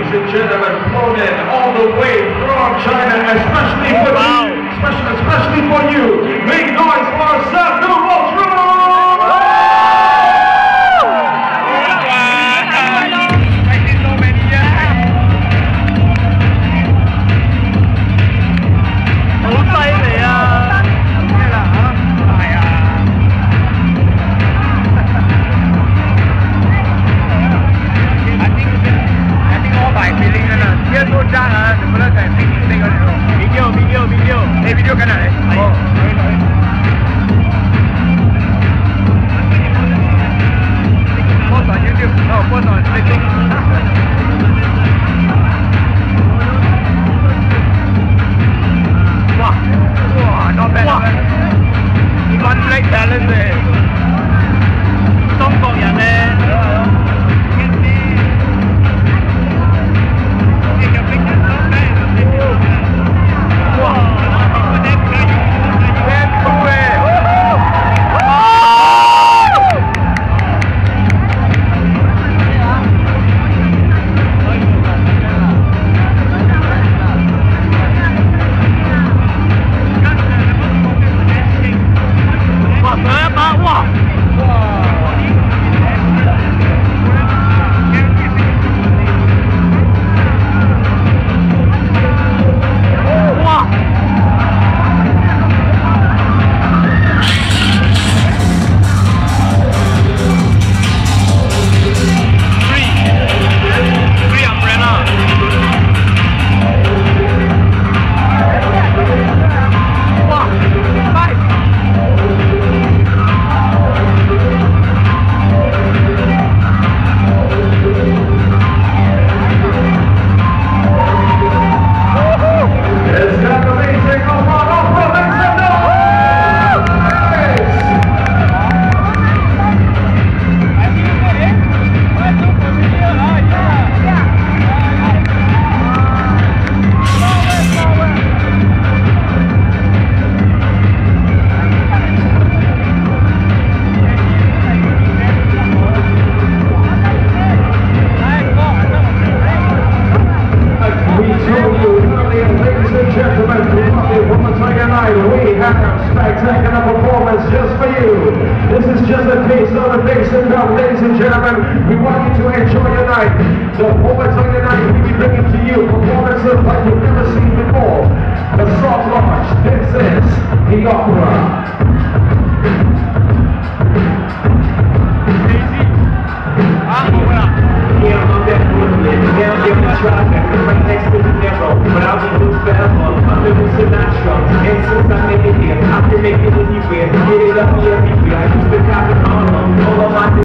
ladies and gentlemen, flown in all the way from China, especially for you, especially for you. Make noise for Seth Newell. Video ka na eh? Oo. Post on YouTube. No, post on Facebook. Wow. Wow, not bad. Wow. One black balance eh. 中國人咧。 Spectacular performance just for you. This is just a taste of the Basin Cup, ladies and gentlemen. We want you to enjoy your night. The performance of the night we be bringing to you performances like you've never seen before. The soft launch. This is the opera. Down here in traffic, right next to the narrow, but I'll be loose forever. I'm living so natural, and since I made it here, I can make it anywhere. Get it up here.